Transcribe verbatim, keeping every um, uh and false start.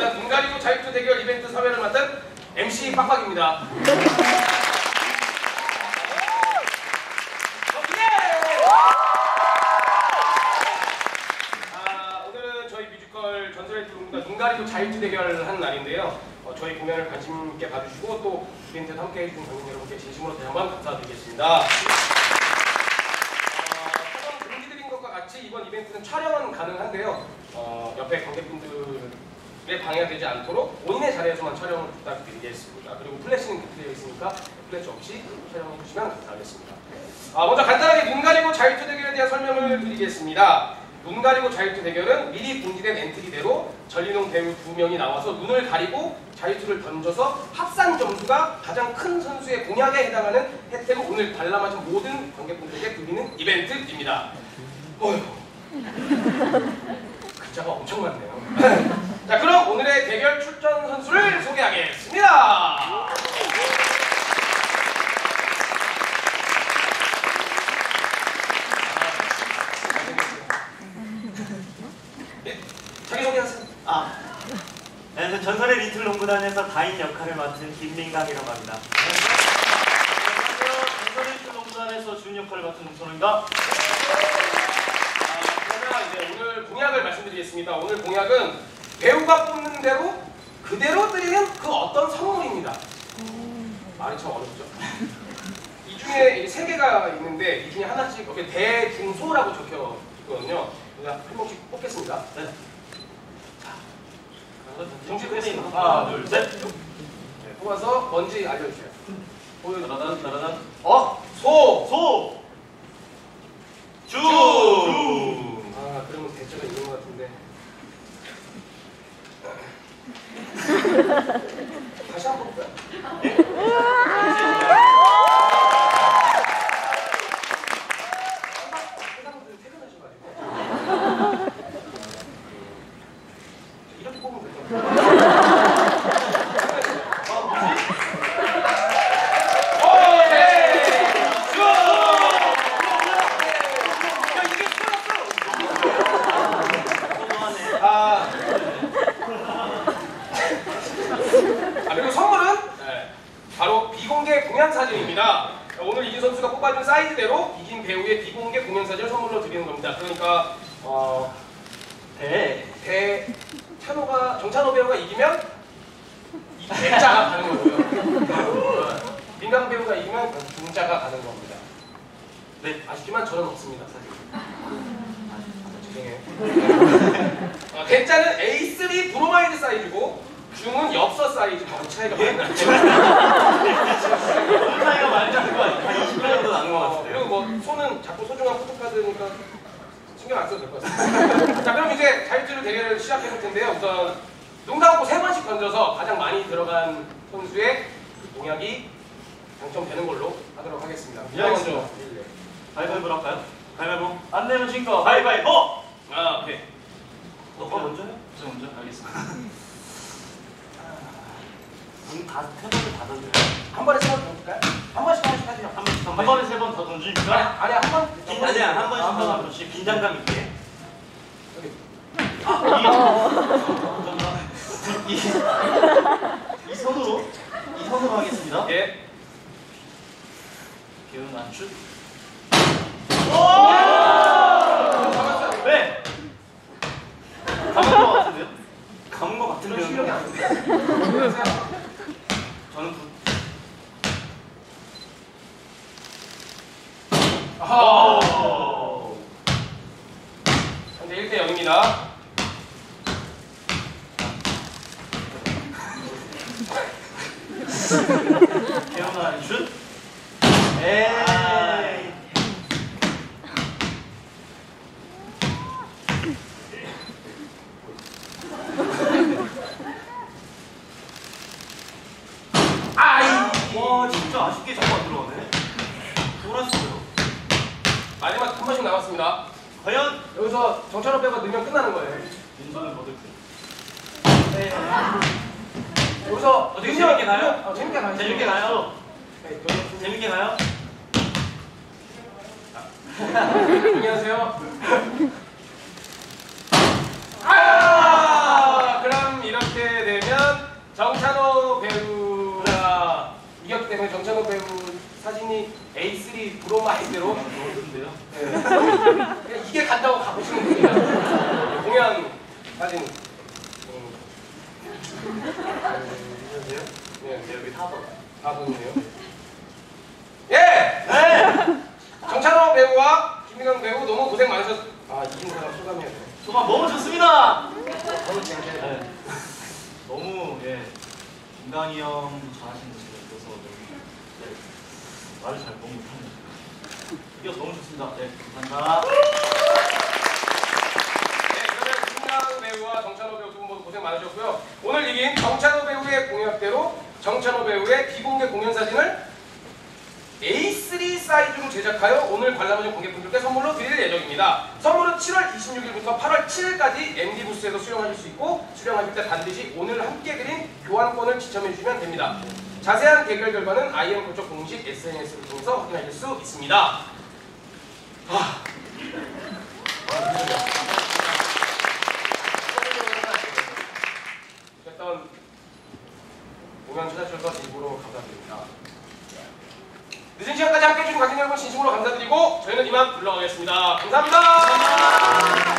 반갑습니다. 눈 가리고 자유투 대결 이벤트 사회를 맡은 엠씨 빡빡입니다. 아, 오늘은 저희 뮤지컬 전설의 띠동무가 눈 가리고 자유투 대결을 하는 날인데요. 어, 저희 공연을 관심 있게 봐주시고 또 이벤트에 함께 해주신 관객 여러분께 진심으로 다시 한번 감사드리겠습니다. 같이 이번 이벤트는 촬영은 가능한데요. 어, 옆에 관객분들의 방해가 되지 않도록 본인의 자리에서만 촬영을 부탁드리겠습니다. 그리고 플래시는 기피되어 있으니까 플래시 없이 촬영해 주시면 감사하겠습니다. 아, 먼저 간단하게 눈 가리고 자유투 대결에 대한 설명을 드리겠습니다. 눈 가리고 자유투 대결은 미리 공지된 엔트리대로 전리동 배우 두 명이 나와서 눈을 가리고 자유투를 던져서 합산 점수가 가장 큰 선수의 공약에 해당하는 혜택을 오늘 관람하신 모든 관객분들에게 드리는 이벤트입니다. 어휴, 글자가 엄청 많네요. 자, 그럼 오늘의 대결 출전 선수를 소개하겠습니다. 네, 자기소개하세요. 아, 네, 전설의 리틀 농구단에서 다인 역할을 맡은 김민강이라고 합니다. 안녕하세요. 전설의 리틀 농구단에서 준 역할을 맡은 농선호입니다. 이제 오늘 공약을 말씀드리겠습니다. 오늘 공약은 배우가 뽑는 대로 그대로 드리는 그 어떤 선물입니다. 말이 참 어렵죠? 이 중에 세 개가 있는데 이 중에 하나씩 이렇게 대중소라고 적혀 있거든요. 제가 한 번씩 뽑겠습니다. 네. 자, 정식했습니다. 하나, 둘, 셋. 네, 뽑아서 뭔지 알려주세요. 따라단, 따라단. 어? 소! 소! 주! 주! 아, 그러면 대처가 있는 것 같은데. 다시 한 번 볼까요? 네? 회사분들 퇴근하셔가지고. 이렇게 뽑으면 될 것 같아요. 사진입니다. 오늘 이긴 선수가 뽑아준 사이즈대로 이긴 배우의 비공개 공연 사진을 선물로 드리는 겁니다. 그러니까 어, 대, 대 찬호가 정찬호 배우가 이기면 이 대자가 가는 거고요. 민강 배우가 이기면 중자가 가는 겁니다. 네, 아쉽지만 저는 없습니다. 사실. 죄송해요. 어, 대자는 에이 쓰리 브로마이드 사이즈고 중은 엽서 사이즈. 더 차이가 많이 나죠. 차이가 많이 나는 거 아니에요? 이십 배 정도 나는 것 같아요. 그리고 뭐 손은 자꾸 소중한 포토카드니까 신경 안 써도 될 것 같습니다. 자, 그럼 이제 자유투 대결을 시작해 볼 텐데요. 우선 눈 감고 세 번씩 던져서 가장 많이 들어간 선수의 공약이 당첨되는 걸로 하도록 하겠습니다. 먼저 가위바위보로 할까요? 가위바위보. 안 내면 진 거 가위바위보! 아, 오케이. 너가 먼저 해? 저 먼저? 알겠습니다. 음, 다, 세 번을 다 던져요. 한 번에 세 번 던질까요? 한 번씩 한 번씩 하죠. 한, 번, 한 번에 세 번 더 던집니까? 아니, 아니야, 한 번. 긴, 아니야, 한 번씩 더 던집시다. 긴장감 있게. 이, 이, 이 손으로, 이 손으로 하겠습니다. 예. 기운 안출. 오! 잡았어요. 네! 감은 것 같은데요? 감은 것 같은데요? 실력이 안 돼. 저는 부... 아하! 현재 일 대 영입니다. 개운한 슛. 에이. 아이. 와, 진짜 아쉽게 자꾸 안 들어가네. 돌았어요. 마지막 한 번씩 남았습니다. 과연 여기서 정찬호 배우가 넣으면 끝나는 거예요. 인선을 거둘 네. 여기서 어떻게 재밌게 가요? 어, 재밌게 가요. 재밌게 가요? 네, 저희 재밌게 가요? 안녕하세요. 아, 그럼 이렇게 되면 정찬호 배우가 이겼기 때문에 정찬호 배우 사진이 에이 쓰리 브로마이드로 어딘데요? 네. 그냥 이게 간다고 가보시면 됩니다. 공연 사진. 음. 안녕하세요. 네, 네, 여기 사 번. 다 보이네요. 예! 네! 정찬호 배우와 김민경 배우 너무 고생 많으셨. 아 이긴 사람 소감이야. 소감 너무 좋습니다. 너무 재밌게. 네. 너무 예 김강희 형 잘하시는 거 제가 있어서 너무 네. 말을 잘 너무 못하네요. 이겨서 너무 좋습니다. 네, 감사합니다. 네, 그러면 김민경 배우와 정찬호 배우 두 분 모두 고생 많으셨고요. 오늘 이긴 정찬호 배우의 공약대로 정찬호 배우의 비공개 공연 사진을 에이 쓰리 사이즈로 제작하여 오늘 관람하신 관객분들께 선물로 드릴 예정입니다. 선물은 칠월 이십육일부터 팔월 칠일까지 엠디 부스에서 수령하실 수 있고 수령하실 때 반드시 오늘 함께 드린 교환권을 지참해 주시면 됩니다. 자세한 대결 결과는 아이엠코처 공식 에스엔에스를 통해서 확인하실 수 있습니다. 아, 아 힘들다. 어쨌든 공연 찾아주셔서 일부러 감사드립니다. 늦은 시간까지 함께해 주신 관객 여러분 진심으로 감사드리고 저희는 이만 물러가겠습니다. 감사합니다.